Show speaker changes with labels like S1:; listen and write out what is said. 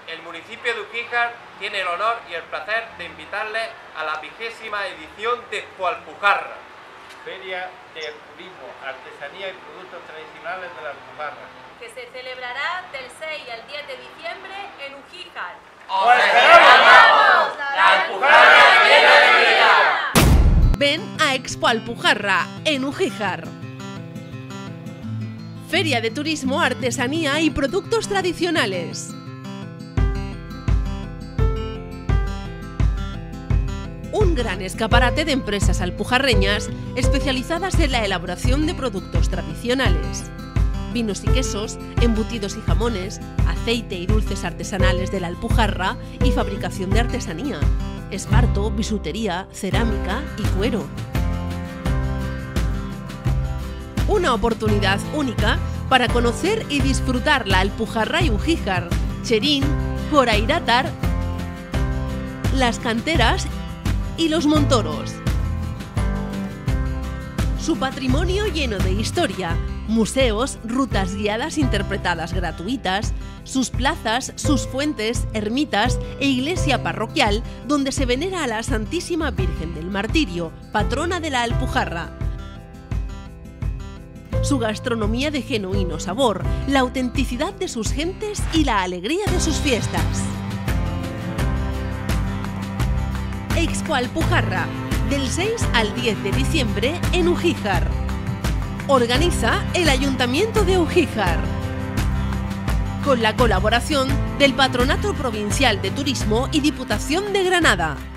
S1: el municipio de Ugíjar tiene el honor y el placer de invitarles a la 20ª edición de Expoalpujarra,
S2: Feria de Turismo, Artesanía y Productos Tradicionales de la Alpujarra,
S3: que se celebrará del 6 al 10 de diciembre en Ugíjar.
S1: ¡Os esperamos! ¡La Alpujarra llena de vida!
S4: Ven a Expoalpujarra en Ugíjar. Feria de Turismo, Artesanía y Productos Tradicionales. Un gran escaparate de empresas alpujarreñas especializadas en la elaboración de productos tradicionales. Vinos y quesos, embutidos y jamones, aceite y dulces artesanales de la Alpujarra y fabricación de artesanía, esparto, bisutería, cerámica y cuero. Una oportunidad única para conocer y disfrutar la Alpujarra y Ugíjar, Cherín, Corairátar, las canteras y los Montoros. Su patrimonio lleno de historia, museos, rutas guiadas interpretadas gratuitas, sus plazas, sus fuentes, ermitas e iglesia parroquial donde se venera a la Santísima Virgen del Martirio, patrona de la Alpujarra. Su gastronomía de genuino sabor, la autenticidad de sus gentes y la alegría de sus fiestas. Expoalpujarra, del 6 al 10 de diciembre en Ugíjar. Organiza el Ayuntamiento de Ugíjar, con la colaboración del Patronato Provincial de Turismo y Diputación de Granada.